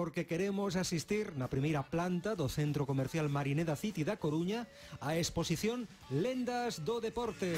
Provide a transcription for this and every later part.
porque queremos asistir na primeira planta do Centro Comercial Marineda City da Coruña á exposición Lendas do Deporte.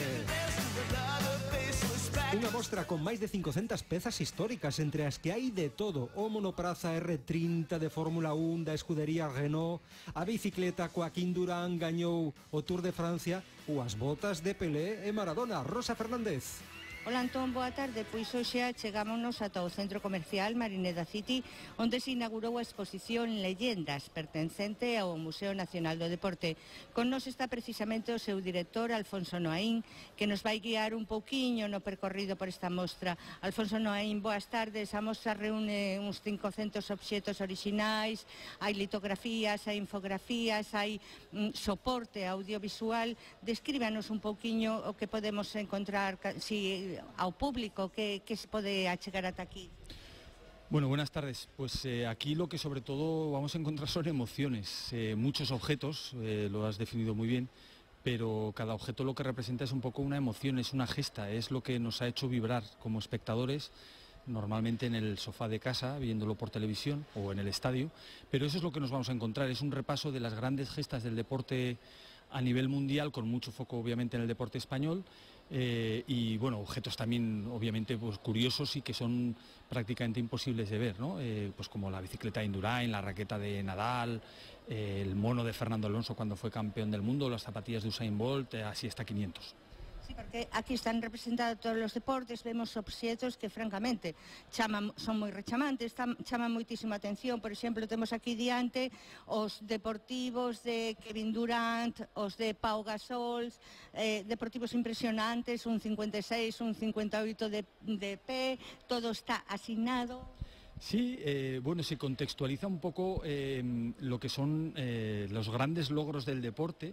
Unha mostra con máis de 500 pezas históricas, entre as que hai de todo: o monopraza R30 de Fórmula 1 da escudería Renault, a bicicleta Joaquín Durán gañou o Tour de Francia, ou as botas de Pelé e Maradona. Rosa Fernández. Ola, Antón, boa tarde. Pois hoxe chegámonos ata o Centro Comercial Marineda City, onde se inaugurou a exposición Leyendas, pertencente ao Museo Nacional do Deporte. Con nos está precisamente o seu director, Alfonso Noaín, que nos vai guiar un pouquiño no percorrido por esta mostra. Alfonso Noaín, boas tardes. A mostra reúne uns 500 obxetos orixinais, hai litografías, hai infografías, hai soporte audiovisual. Descríbanos un pouquiño o que podemos encontrar, ao público, que se pode achegar ata aquí. Bueno, buenas tardes. Pues aquí lo que sobre todo vamos a encontrar son emociones, muchos objetos, lo has definido muy bien, pero cada objeto lo que representa es un poco una emoción, es una gesta, es lo que nos ha hecho vibrar como espectadores, normalmente en el sofá de casa, viéndolo por televisión o en el estadio, pero eso es lo que nos vamos a encontrar, es un repaso de las grandes gestas del deporte a nivel mundial, con mucho foco obviamente en el deporte español, y bueno, objetos también obviamente pues curiosos y que son prácticamente imposibles de ver, ¿no? Pues como la bicicleta de Indurain, la raqueta de Nadal, el mono de Fernando Alonso cuando fue campeón del mundo, las zapatillas de Usain Bolt, así hasta 500. Sí, porque aquí están representados todos os deportes, vemos obxetos que francamente son moi rechamantes, chaman moitísima atención. Por exemplo, temos aquí diante os deportivos de Kevin Durant, os de Pau Gasol, deportivos impresionantes, un 56, un 58 de pé, todo está asignado. Sí, bueno, se contextualiza un poco lo que son los grandes logros del deporte.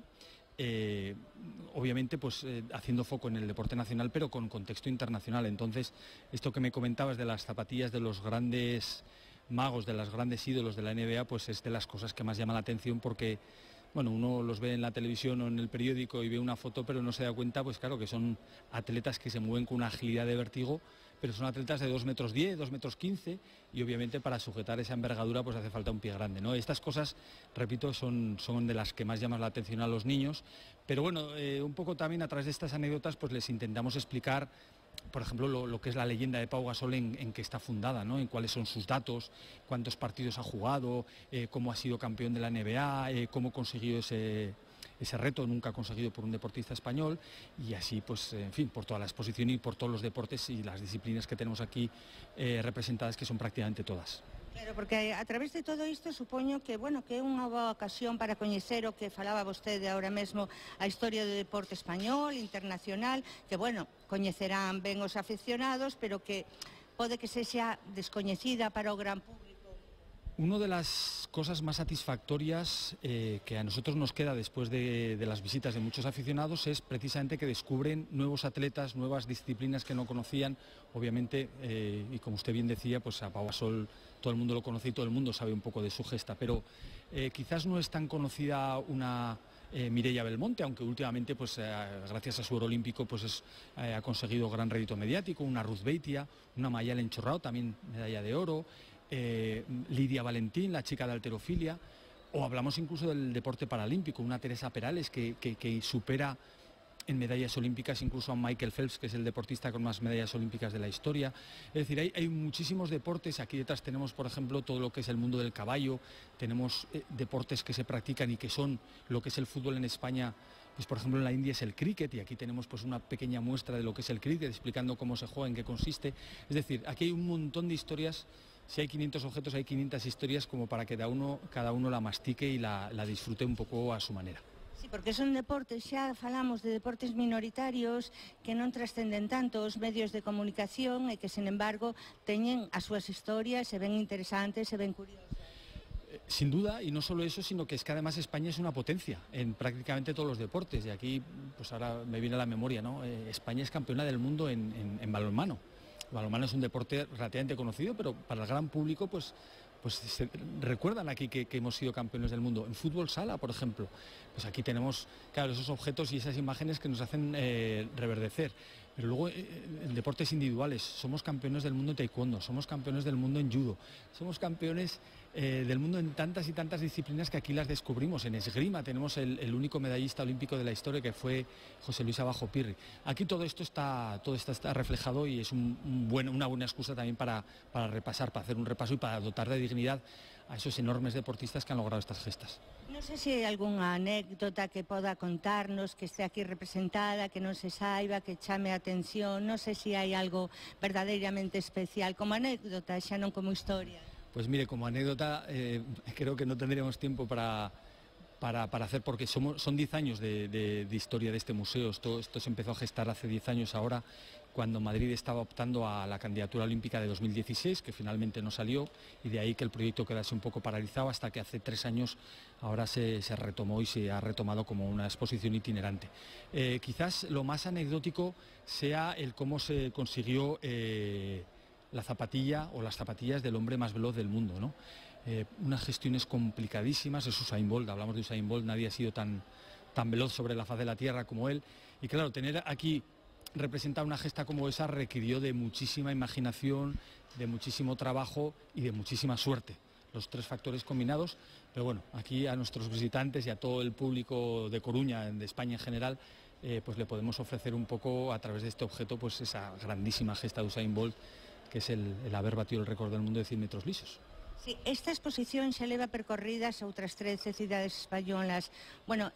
Obviamente pues haciendo foco en el deporte nacional, pero con contexto internacional. Entonces, esto que me comentabas de las zapatillas de los grandes magos, de los grandes ídolos de la NBA, pues es de las cosas que más llaman la atención, porque bueno, uno los ve en la televisión o en el periódico y ve una foto, pero no se da cuenta, pues claro, que son atletas que se mueven con una agilidad de vértigo, pero son atletas de 2,10 metros, 2,15 metros, y obviamente para sujetar esa envergadura pues hace falta un pie grande, ¿no? Estas cosas, repito, son de las que más llaman la atención a los niños, pero bueno, un poco también a través de estas anécdotas pues les intentamos explicar, por ejemplo, lo que es la leyenda de Pau Gasol, en qué está fundada, ¿no? En cuáles son sus datos, cuántos partidos ha jugado, cómo ha sido campeón de la NBA, cómo consiguió ese reto nunca conseguido por un deportista español, y así pues en fin, por toda la exposición y por todos los deportes y las disciplinas que tenemos aquí representadas, que son prácticamente todas. Claro, porque a través de todo isto supoño que, bueno, que é unha boa ocasión para coñecer o que falaba vostede agora mesmo, a historia do deporte español, internacional, que, bueno, coñecerán ben os aficionados, pero que pode que sexa descoñecida para o gran público. Una de las cosas más satisfactorias que a nosotros nos queda después de las visitas de muchos aficionados es precisamente que descubren nuevos atletas, nuevas disciplinas que no conocían. Obviamente, y como usted bien decía, pues a Pau Gasol todo el mundo lo conoce y todo el mundo sabe un poco de su gesta, pero quizás no es tan conocida una Mireia Belmonte, aunque últimamente pues gracias a su oro olímpico pues ha conseguido gran rédito mediático, una Ruth Beitia, una Mayalen Chorrao, también medalla de oro, Lidia Valentín, la chica de halterofilia, o hablamos incluso del deporte paralímpico, una Teresa Perales que supera en medallas olímpicas incluso a Michael Phelps, que es el deportista con más medallas olímpicas de la historia. Es decir, hay muchísimos deportes. Aquí detrás tenemos, por ejemplo, todo lo que es el mundo del caballo, tenemos deportes que se practican y que son lo que es el fútbol en España. Pues por ejemplo en la India es el cricket, y aquí tenemos pues una pequeña muestra de lo que es el cricket, explicando cómo se juega, en qué consiste. Es decir, aquí hay un montón de historias. Si hay 500 objetos, hay 500 historias, como para que cada uno la mastique y la disfrute un poco a su manera. Sí, porque son deportes, xa falamos de deportes minoritarios que non trascenden tanto os medios de comunicación e que, sin embargo, teñen as súas historias, se ven interesantes, se ven curiosas. Sin duda, y no solo eso, sino que es que además España es una potencia en prácticamente todos los deportes, y aquí pues ahora me viene a la memoria, ¿no? España es campeona del mundo en balonmano. El balonmano es un deporte relativamente conocido, pero para el gran público pues se recuerdan aquí que hemos sido campeones del mundo. En fútbol sala, por ejemplo, pues aquí tenemos, claro, esos objetos y esas imágenes que nos hacen reverdecer. Pero luego en deportes individuales somos campeones del mundo en taekwondo, somos campeones del mundo en judo, somos campeones del mundo en tantas y tantas disciplinas que aquí las descubrimos. En esgrima tenemos el único medallista olímpico de la historia, que fue José Luis Abajo Pirri. Aquí todo esto está reflejado y es una buena excusa también para repasar, para hacer un repaso y para dotar de dignidad a esos enormes deportistas que han logrado estas gestas. No sé si hay alguna anécdota que pueda contarnos, que esté aquí representada, que no se saiba, que chame a atención. No sé si hay algo verdaderamente especial como anécdota, xa non como historia. Pues mire, como anécdota, creo que no tendríamos tiempo para hacer, porque son 10 años de historia de este museo. Esto se empezó a gestar hace 10 años ahora, cuando Madrid estaba optando a la candidatura olímpica de 2016, que finalmente no salió, y de ahí que el proyecto quedase un poco paralizado hasta que hace 3 años ahora se retomó y se ha retomado como una exposición itinerante. Quizás lo más anecdótico sea el cómo se consiguió la zapatilla o las zapatillas del hombre más veloz del mundo, ¿no? Unas gestiones complicadísimas. Es Usain Bolt, hablamos de Usain Bolt, nadie ha sido tan veloz sobre la faz de la tierra como él, y claro, tener aquí representar una gesta como esa requirió de muchísima imaginación, de muchísimo trabajo y de muchísima suerte, los 3 factores combinados. Pero bueno, aquí a nuestros visitantes y a todo el público de Coruña, de España en general, pues le podemos ofrecer un poco, a través de este objeto, pues esa grandísima gesta de Usain Bolt, que es el haber batido el récord del mundo de 100 metros lisos. Sí, esta exposición xa leva percorridas a outras 13 cidades españolas. Bueno,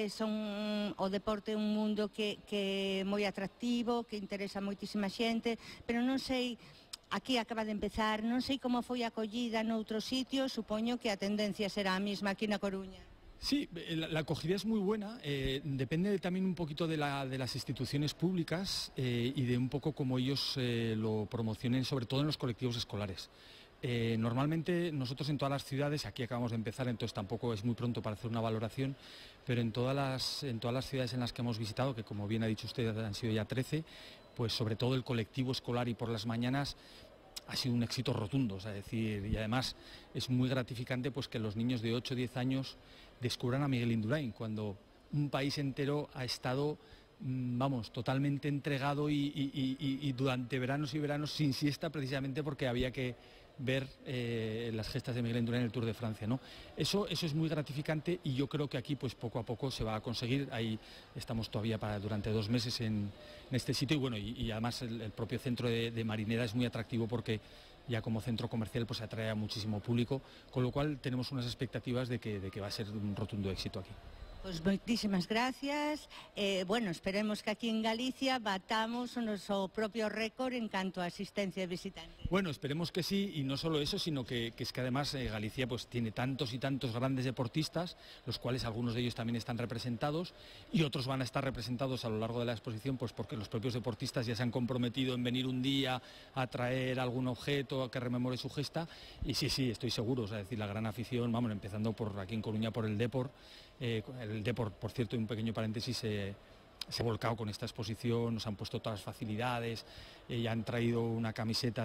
o deporte é un mundo que é moi atractivo, que interesa a moitísima xente, pero non sei, aquí acaba de empezar, non sei como foi acollida noutros sitios, supoño que a tendencia será a mesma aquí na Coruña. Sí, la acogida es muy buena, depende también un poquito de las instituciones públicas y de un poco cómo ellos lo promocionen, sobre todo en los colectivos escolares. Normalmente nosotros en todas las ciudades, aquí acabamos de empezar, entonces tampoco es muy pronto para hacer una valoración, pero en todas las ciudades en las que hemos visitado, que como bien ha dicho usted han sido ya 13, pues sobre todo el colectivo escolar y por las mañanas ha sido un éxito rotundo, es decir, y además es muy gratificante pues que los niños de 8 o 10 años descubran a Miguel Indurain, cuando un país entero ha estado, vamos, totalmente entregado y durante veranos y veranos sin siesta, precisamente porque había que ver las gestas de Miguel Indurain en el Tour de Francia, ¿no? Eso es muy gratificante y yo creo que aquí pues poco a poco se va a conseguir. Ahí estamos todavía durante 2 meses en este sitio y bueno, y además el propio centro de Marineda es muy atractivo porque ya como centro comercial pues atrae a muchísimo público, con lo cual tenemos unas expectativas de que va a ser un rotundo éxito aquí. Pois moitísimas gracias. Bueno, esperemos que aquí en Galicia batamos o noso propio récord en canto a asistencia de visitantes. Bueno, esperemos que sí, y no solo eso, sino que es que además Galicia pues tiene tantos y tantos grandes deportistas, los cuales algunos de ellos también están representados y otros van a estar representados a lo largo de la exposición, pues porque los propios deportistas ya se han comprometido en venir un día a traer algún objeto que rememore su gesta, y sí, estoy seguro, es decir, la gran afición, vamos, empezando por aquí en Coruña por el Depor. El Depor, por cierto, un pequeño paréntesis, se ha volcado con esta exposición, nos han puesto todas las facilidades, ya han traído una camiseta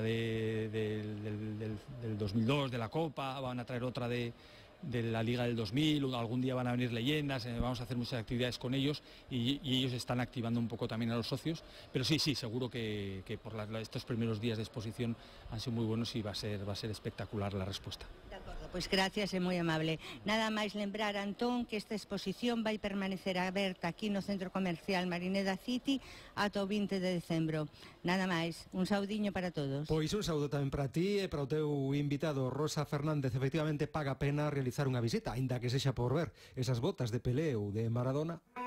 del 2002 de la Copa, van a traer otra de la Liga del 2000, algún día van a venir leyendas, vamos a hacer muchas actividades con ellos y ellos están activando un poco también a los socios, pero sí, seguro que por estos primeros días de exposición han sido muy buenos y va a ser espectacular la respuesta. De acordo, pois gracias, é moi amable. Nada máis lembrar, Antón, que esta exposición vai permanecer aberta aquí no Centro Comercial Marineda City ata o 20 de decembro. Nada máis, un saudiño para todos. Pois un saúdo tamén para ti e para o teu invitado Rosa Fernández. Efectivamente paga pena realizar unha visita, aínda que sexa por ver esas botas de Pelé ou de Maradona.